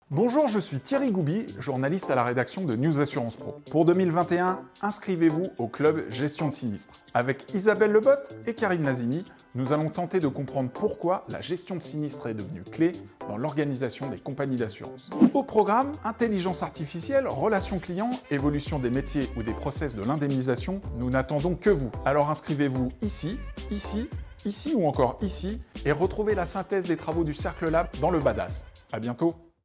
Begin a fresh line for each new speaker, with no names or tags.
Bonjour, je suis Thierry Gouby, journaliste à la rédaction de News Assurance Pro. Pour 2021, inscrivez-vous au club Gestion de Sinistres. Avec Isabelle Lebotte et Karine Nazimi, nous allons tenter de comprendre pourquoi la gestion de sinistres est devenue clé dans l'organisation des compagnies d'assurance. Au programme, intelligence artificielle, relations clients, évolution des métiers ou des process de l'indemnisation, nous n'attendons que vous. Alors inscrivez-vous ici ou encore ici et retrouvez la synthèse des travaux du Cercle Lab dans le Badass. À bientôt.